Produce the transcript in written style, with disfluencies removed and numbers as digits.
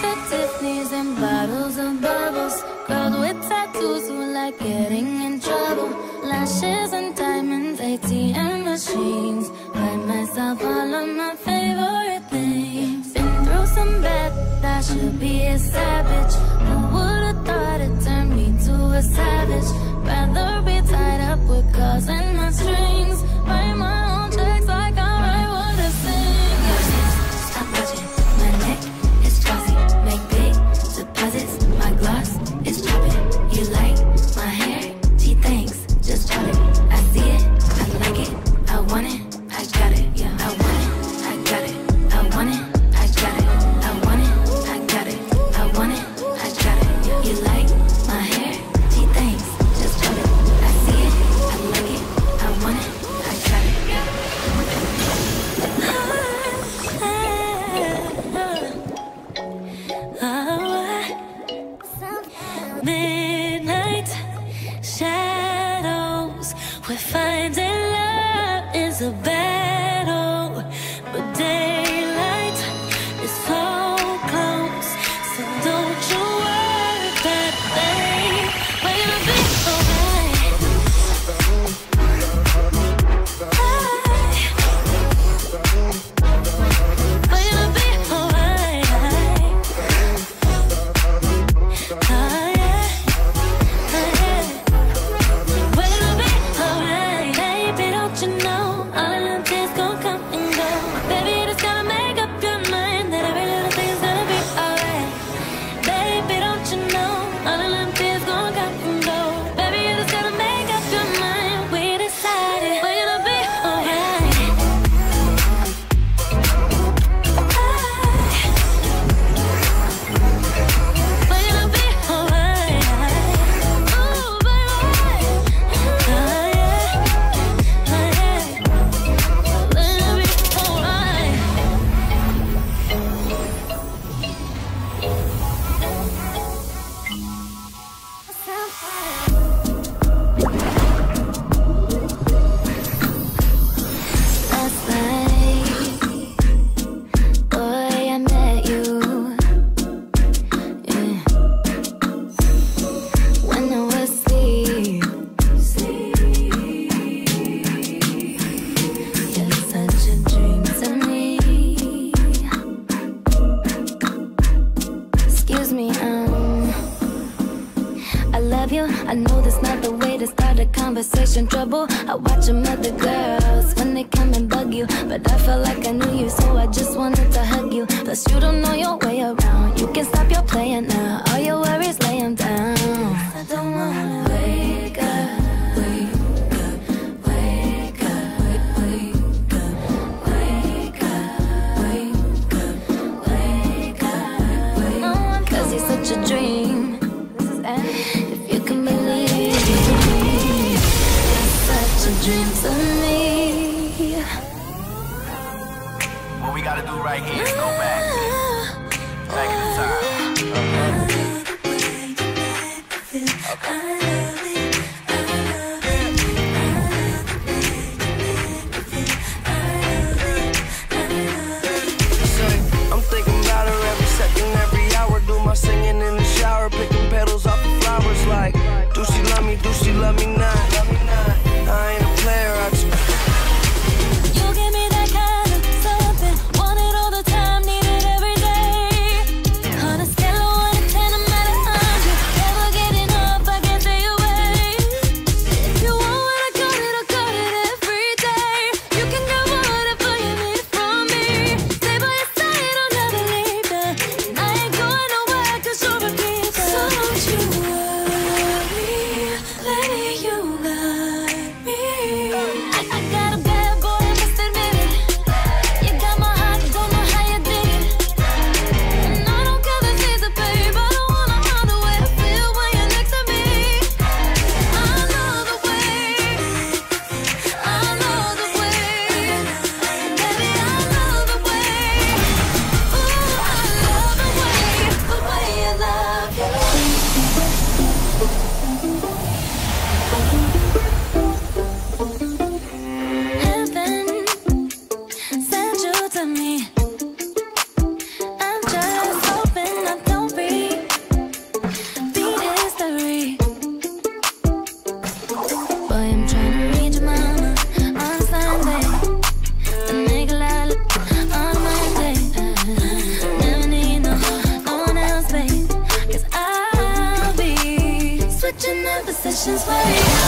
the Tiffany's and bottles of bubbles. Girls with tattoos who like getting in trouble. Lashes and diamonds, ATM machines. Buy myself all of my favorite things. Been through some bad, I should be a savage. Who would've thought it turned me to a savage? Rather be tied up with calls and my strings. Write my own checks like I write what I sing. Stop watching, my neck is glossy. Make big deposits, my gloss is popping. You like my hair? Gee, thanks, just drop it. I see it, I like it, I want it, I got it. Yeah, I want it, I got it, I want it, I got it. I want it, I got it, I want it, I got it. You like my hair? Gee, thanks, just drop it. I see it, I like it, I want it, I got it. Midnight shadows, we're finding love is a battle, but daylight is so close. So don't you worry that day, we're gonna be alright. We're gonna be alright. We're gonna be alright. Baby, don't you know all of them tears gon' come and go? Baby, you just gotta make up your mind that every little thing's gonna be alright. Baby, don't you know all of them tears gon' come and go? Baby, you just gotta make up your mind. We decided we're gonna be alright. We're gonna be alright. Ooh, baby. We're gonna be alright. Last night, boy, I met you. Yeah. When I was asleep, you're such a dream to me. Excuse me, I love you. I know that's not the way to start a conversation. Trouble. I watch them other girls when they come and bug you, but I felt like I knew you, so I just wanted to hug you. Plus you don't know your way around. You can stop your playing now. All your worries, lay 'em down. I don't wanna wake up, wake up, wake up, wake up, wake up, wake up, wake up, wake up. 'Cause you're such a dream. If you can believe it, you're such a dream to me. What we gotta do right here is go back in the time. I'm thinking about her every second, every hour. Do my singing in the shower, picking petals off the flowers. Like, do she love me? Do she love me not? I ain't a player. I just You give me that kind of something, want it all the time, need it every day. On a scale of 1 to 10, I'm at 100. Never get enough, I can't stay away. If you want what I got it every day. You can get whatever you need from me. Stay by your side, I'll never leave you. And I ain't going nowhere 'cause you're a keeper. So don't you worry, lady, you got me. I got a bad boy, I must admit it. You got my heart, don't know how you did it. And I don't care this easy, babe. I don't wanna run away. I feel when you're next to me. I know the way. I know the way. Baby, I know the way. Ooh, I love the way you love you. Heaven sent you to me. I'm just hoping not passions for you.